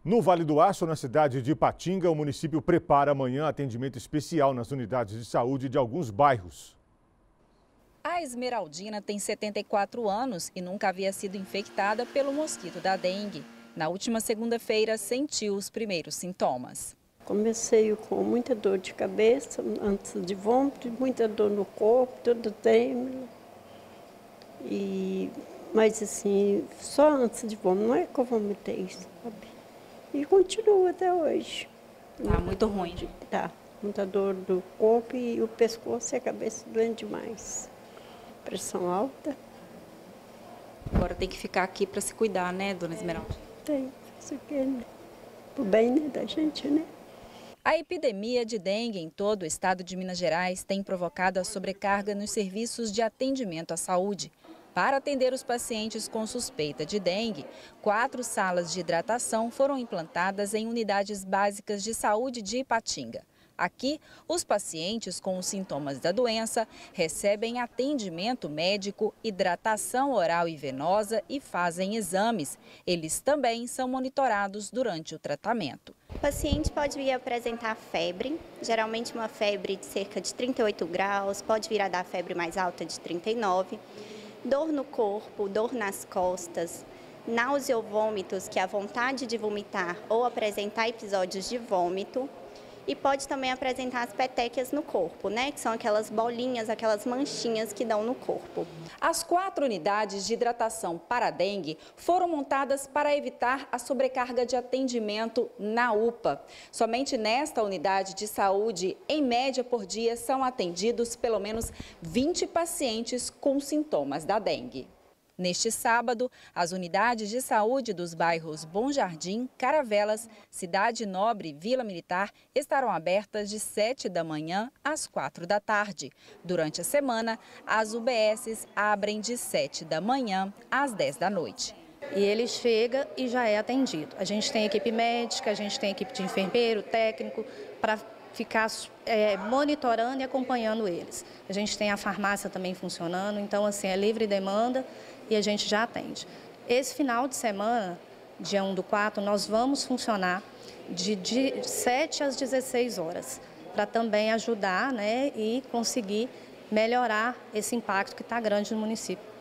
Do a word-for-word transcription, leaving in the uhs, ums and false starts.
No Vale do Aço, na cidade de Ipatinga, o município prepara amanhã atendimento especial nas unidades de saúde de alguns bairros. A Esmeraldina tem setenta e quatro anos e nunca havia sido infectada pelo mosquito da dengue. Na última segunda-feira, sentiu os primeiros sintomas. Comecei com muita dor de cabeça, antes de vômito, muita dor no corpo, todo trêmulo. E, mas assim, só antes de vômito, não é que eu vomitei, sabe? E continua até hoje. Tá muito ruim. Tá, muita dor do corpo e o pescoço e a cabeça doendo demais. Pressão alta. Agora tem que ficar aqui para se cuidar, né, dona Esmeralda? Tem, isso aqui, né? Pro bem, né, da gente, né? A epidemia de dengue em todo o estado de Minas Gerais tem provocado a sobrecarga nos serviços de atendimento à saúde. Para atender os pacientes com suspeita de dengue, quatro salas de hidratação foram implantadas em unidades básicas de saúde de Ipatinga. Aqui, os pacientes com os sintomas da doença recebem atendimento médico, hidratação oral e venosa e fazem exames. Eles também são monitorados durante o tratamento. O paciente pode vir apresentar febre, geralmente uma febre de cerca de trinta e oito graus, pode vir a dar febre mais alta de trinta e nove, dor no corpo, dor nas costas, náusea ou vômitos, que é a vontade de vomitar ou apresentar episódios de vômito. E pode também apresentar as petequias no corpo, né? Que são aquelas bolinhas, aquelas manchinhas que dão no corpo. As quatro unidades de hidratação para dengue foram montadas para evitar a sobrecarga de atendimento na U P A. Somente nesta unidade de saúde, em média por dia, são atendidos pelo menos vinte pacientes com sintomas da dengue. Neste sábado, as unidades de saúde dos bairros Bom Jardim, Caravelas, Cidade Nobre e Vila Militar estarão abertas de sete da manhã às quatro da tarde. Durante a semana, as U B Ss abrem de sete da manhã às dez da noite. E ele chega e já é atendido. A gente tem equipe médica, a gente tem equipe de enfermeiro, técnico, para ficar é, monitorando e acompanhando eles. A gente tem a farmácia também funcionando, então assim, é livre demanda e a gente já atende. Esse final de semana, dia um do quatro, nós vamos funcionar de, de sete às dezesseis horas, para também ajudar, né, e conseguir melhorar esse impacto que está grande no município.